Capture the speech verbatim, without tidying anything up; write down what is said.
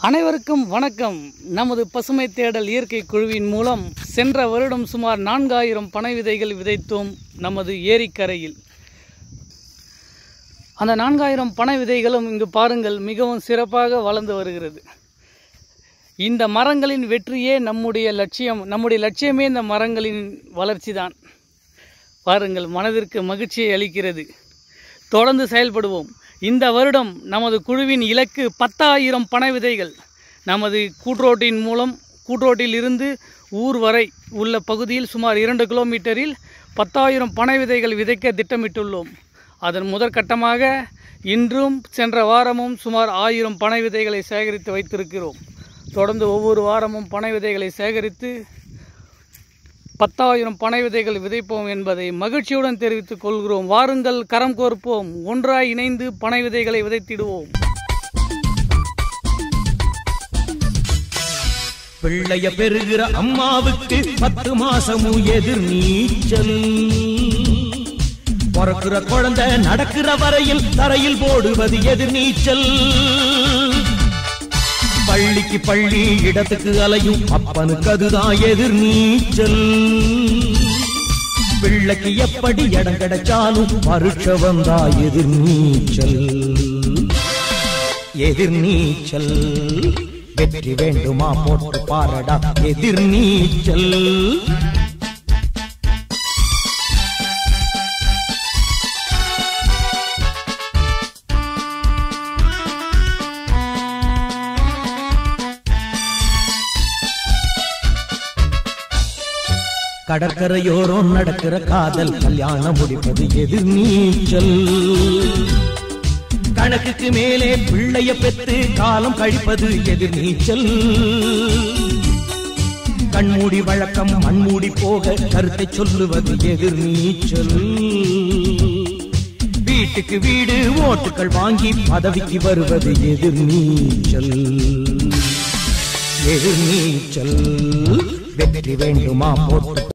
அனைவருக்கும் வணக்கம். நமது பசுமை தேடல் இயற்கை குழுவின் மூலம் சென்ற வருடம் சுமார் நான்காயிரம் பனை விதைகள் விதைத்தோம் நமது ஏரிக்கரையில். அந்த நான்காயிரம் பனை விதைகளும் இங்கு பாருங்கள் மிகவும் சிறப்பாக வளர்ந்து வருகிறது. இந்த மரங்களின் வெற்றியே நம்முடைய லட்சியம். நம்முடைய லட்சியமே இந்த மரங்களின் வளர்ச்சி தான். பாருங்கள், மனதிற்கு மகிழ்ச்சியை அளிக்கிறது. தொடர்ந்து செயல்படுவோம். இந்த வருடம் நமது குழுவின் இலக்கு பத்தாயிரம் பனை விதைகள். நமது கூட்ரோட்டின் மூலம் கூட்ரோட்டில் இருந்து ஊர் வரை உள்ள பகுதியில் சுமார் இரண்டு கிலோமீட்டரில் பத்தாயிரம் பனை விதைகள் விதைக்க திட்டமிட்டுள்ளோம். அதன் முதற்கட்டமாக இன்றும் சென்ற வாரமும் சுமார் ஆயிரம் பனை விதைகளை சேகரித்து வைத்திருக்கிறோம். தொடர்ந்து ஒவ்வொரு வாரமும் பனை விதைகளை சேகரித்து பத்தாயிரம் பனை விதைகள் விதைப்போம் என்பதை மகிழ்ச்சியுடன் தெரிவித்துக் கொள்கிறோம். வாருங்கள், கரம் கோர்ப்போம், ஒன்றாய் இணைந்து பனை விதைகளை விதைத்திடுவோம். பிள்ளைய பெறுகிற அம்மாவுக்கு பத்து மாசமும் எதிர் நீச்சல். பிறக்கிற குழந்தை நடக்கிற வரையில் தரையில் போடுவது எதிர் நீச்சல். பள்ளிக்கு பள்ளி இடத்துக்கு அலையும் அப்பனுக்கு அதுதான் எதிர் நீச்சல். பிள்ளைக்கு எப்படி இடம் கிடைச்சாலும் பரீட்ச வந்தா எதிர் நீச்சல். எதிர் நீச்சல் வெற்றி வேண்டுமா போட்டு பாரடா எதிர் நீச்சல். கடற்கரையோரம் நடக்கிற காதல் கல்யாணம் முடிப்பது எதிர் நீச்சல். கணக்குக்கு மேலே பிள்ளைய பெற்று காலம் கழிப்பது எதிர் நீச்சல். கண்மூடி வழக்கம் மண்மூடி போக கருத்தை சொல்லுவது எதிர் நீச்சல். வீட்டுக்கு வீடு ஓட்டுகள் வாங்கி பதவிக்கு வருவது எதிர் நீச்சல். எதிர் நீச்சல் வெற்றி வேண்டுமா போட்டு